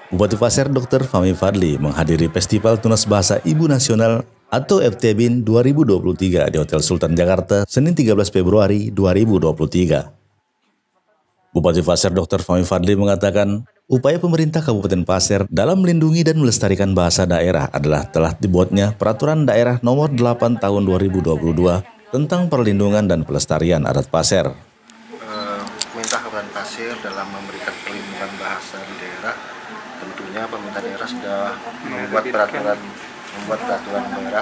Bupati Pasir Dr. Fahmi Fadli menghadiri Festival Tunas Bahasa Ibu Nasional atau FTBIN 2023 di Hotel Sultan Jakarta, Senin 13 Februari 2023. Bupati Pasir Dr. Fahmi Fadli mengatakan, upaya pemerintah Kabupaten Pasir dalam melindungi dan melestarikan bahasa daerah adalah telah dibuatnya Peraturan Daerah Nomor 8 Tahun 2022 tentang perlindungan dan pelestarian adat Pasir. Pemerintah Kabupaten Pasir dalam memberikan perlindungan bahasa di daerah, tentunya pemerintah daerah sudah membuat peraturan daerah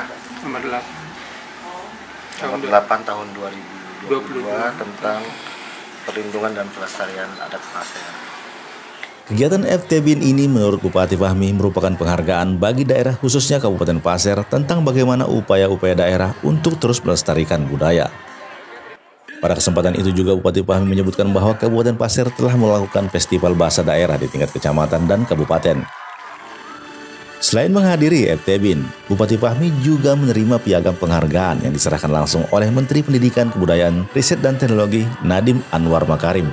nomor 8 tahun 2022 tentang perlindungan dan pelestarian adat Pasir. Kegiatan FTBIN ini menurut Bupati Fahmi merupakan penghargaan bagi daerah khususnya Kabupaten Pasir tentang bagaimana upaya-upaya daerah untuk terus melestarikan budaya. Pada kesempatan itu juga Bupati Fahmi menyebutkan bahwa Kabupaten Pasir telah melakukan festival bahasa daerah di tingkat kecamatan dan kabupaten. Selain menghadiri FTBIN, Bupati Fahmi juga menerima piagam penghargaan yang diserahkan langsung oleh Menteri Pendidikan, Kebudayaan, Riset dan Teknologi Nadiem Anwar Makarim.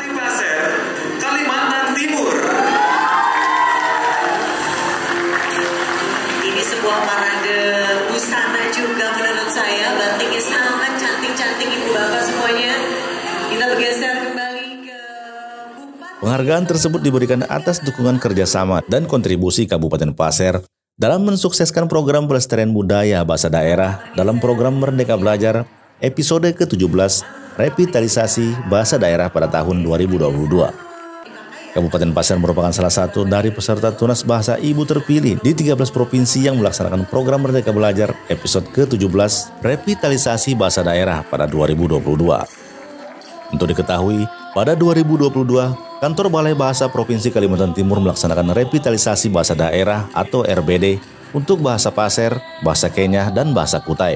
Ini sebuah parade busana juga menurut saya, batiknya sangat cantik-cantik ibu bapak semuanya. Kita bergeser kembali ke Bupati. Penghargaan tersebut diberikan atas dukungan kerjasama dan kontribusi Kabupaten Pasir dalam mensukseskan program pelestarian budaya bahasa daerah dalam program Merdeka Belajar episode ke-17 Revitalisasi Bahasa Daerah pada tahun 2022. Kabupaten Pasir merupakan salah satu dari peserta Tunas Bahasa Ibu terpilih di 13 provinsi yang melaksanakan program Merdeka Belajar episode ke-17 Revitalisasi Bahasa Daerah pada 2022. Untuk diketahui, pada 2022, Kantor Balai Bahasa Provinsi Kalimantan Timur melaksanakan revitalisasi bahasa daerah atau RBD untuk bahasa Pasir, bahasa Kenyah, dan bahasa Kutai.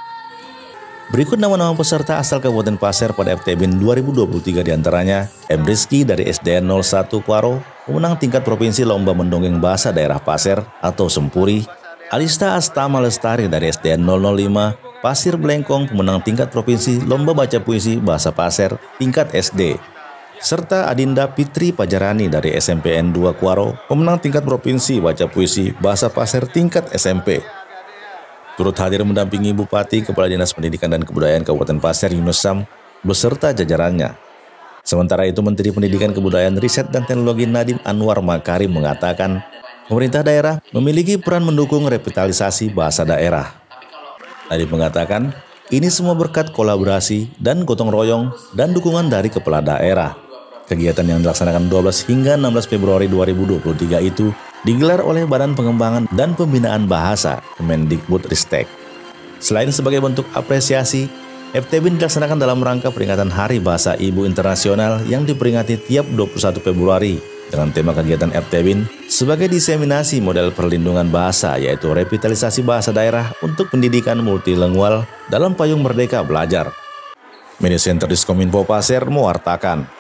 Berikut nama-nama peserta asal Kabupaten Pasir pada FTBIN 2023 diantaranya M. Rizky dari SDN 01 Kuaro, pemenang tingkat provinsi Lomba Mendongeng Bahasa Daerah Pasir atau Sempuri, Alista Astama Lestari dari SDN 005 Pasir Blengkong, pemenang tingkat provinsi Lomba Baca Puisi Bahasa Pasir tingkat SD, serta Adinda Fitri Pajarani dari SMPN 2 Kuaro, pemenang tingkat provinsi Baca Puisi Bahasa Pasir tingkat SMP. Turut hadir mendampingi Bupati, Kepala Dinas Pendidikan dan Kebudayaan Kabupaten Pasir Yunus Sam beserta jajarannya. Sementara itu Menteri Pendidikan, Kebudayaan, Riset dan Teknologi Nadiem Anwar Makarim mengatakan pemerintah daerah memiliki peran mendukung revitalisasi bahasa daerah. Nadiem mengatakan ini semua berkat kolaborasi dan gotong royong dan dukungan dari kepala daerah. Kegiatan yang dilaksanakan 12 hingga 16 Februari 2023 itu digelar oleh Badan Pengembangan dan Pembinaan Bahasa Kemendikbudristek. Selain sebagai bentuk apresiasi, FTBIN dilaksanakan dalam rangka peringatan Hari Bahasa Ibu Internasional yang diperingati tiap 21 Februari dengan tema kegiatan FTBIN sebagai diseminasi model perlindungan bahasa, yaitu revitalisasi bahasa daerah untuk pendidikan multilingual dalam payung Merdeka Belajar. Media Center Diskominfo Pasir mewartakan.